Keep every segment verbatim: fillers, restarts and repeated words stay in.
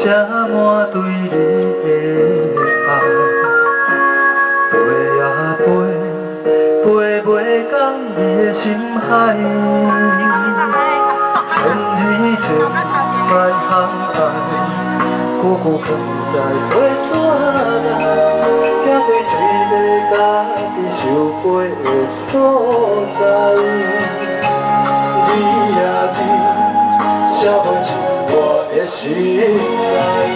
写满对你的爱，飞啊飞，飞袂到你的心海。千里情爱航海，久久不知飞怎来，行对一个家己想飞的所在。字啊字，写袂出我的心内。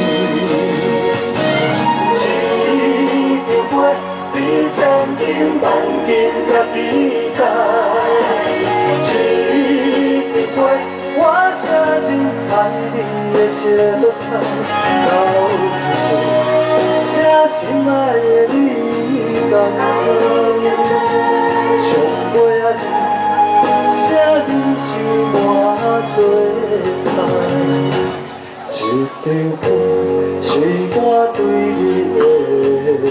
一张飞，比千金万金也期待。一张飞，我写真爱你的小菜，到一岁，写心爱的你甘知？上尾仔日，写人生满多爱。一张飞，是我对你的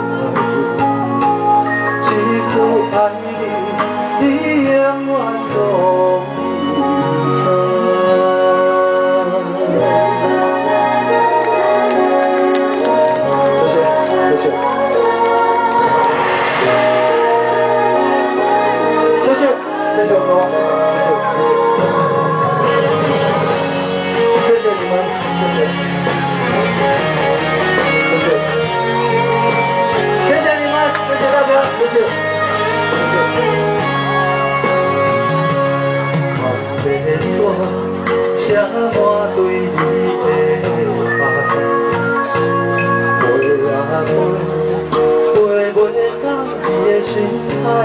爱，一句爱你，你永远都不知。谢谢，谢谢，谢谢我哥，谢谢，谢谢，谢谢你们，谢谢，谢谢，谢谢你们，谢谢大家，谢谢，谢谢。看白纸写满对你的爱，飞啊飞，飞袂到你的心海。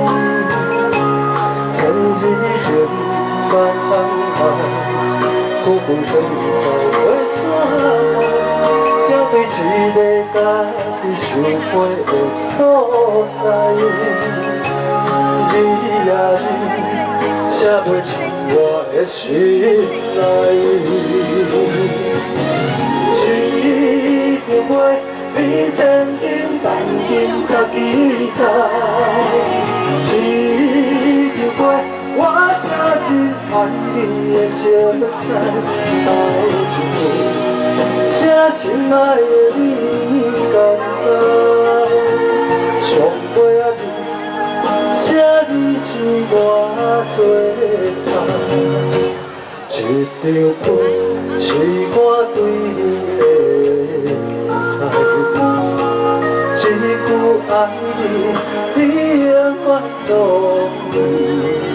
千里情，万航海，久久不知飞怎来，行对一个家己想飞的所在。字啊字，写袂出我的心内。一张飞，比千金万金较期待。一张飞，我写真爱你的小菜，到一岁，写心爱的你甘知？上尾仔日，写人生偌多爱。一张飞，是我对你的爱，一句爱你，你永远都不